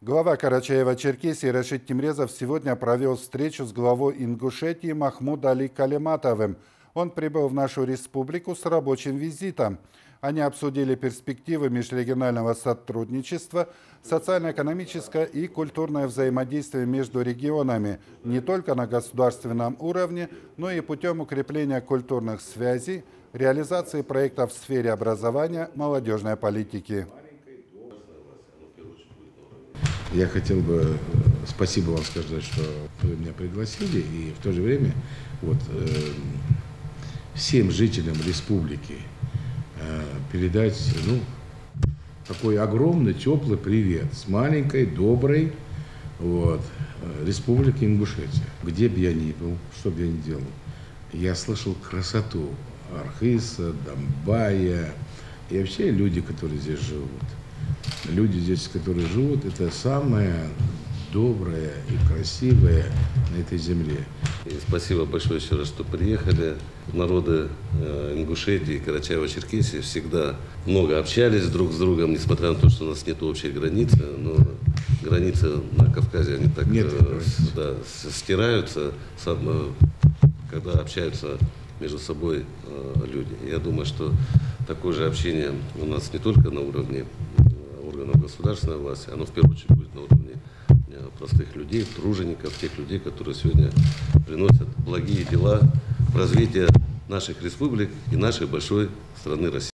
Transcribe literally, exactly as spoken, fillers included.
Глава Карачаева-Черкесии Рашид Тимрезов сегодня провел встречу с главой Ингушетии Махмуд Али Калиматовым. Он прибыл в нашу республику с рабочим визитом. Они обсудили перспективы межрегионального сотрудничества, социально-экономическое и культурное взаимодействие между регионами не только на государственном уровне, но и путем укрепления культурных связей, реализации проектов в сфере образования, молодежной политики. Я хотел бы спасибо вам сказать, что вы меня пригласили, и в то же время вот, э, всем жителям республики э, передать ну, такой огромный, теплый привет с маленькой, доброй вот, республики Ингушетия. Где бы я ни был, что бы я ни делал, я слышал красоту Архиса, Домбая и вообще люди, которые здесь живут. Люди здесь, которые живут, это самое доброе и красивое на этой земле. И спасибо большое еще раз, что приехали. Народы э, Ингушетии и Карачаева-Черкесии всегда много общались друг с другом, несмотря на то, что у нас нет общей границы, но границы на Кавказе, они так нет, э, да, стираются, сам, э, когда общаются между собой э, люди. Я думаю, что такое же общение у нас не только на уровне органов государственной власти, оно в первую очередь будет на уровне простых людей, тружеников, тех людей, которые сегодня приносят благие дела в развитие наших республик и нашей большой страны России.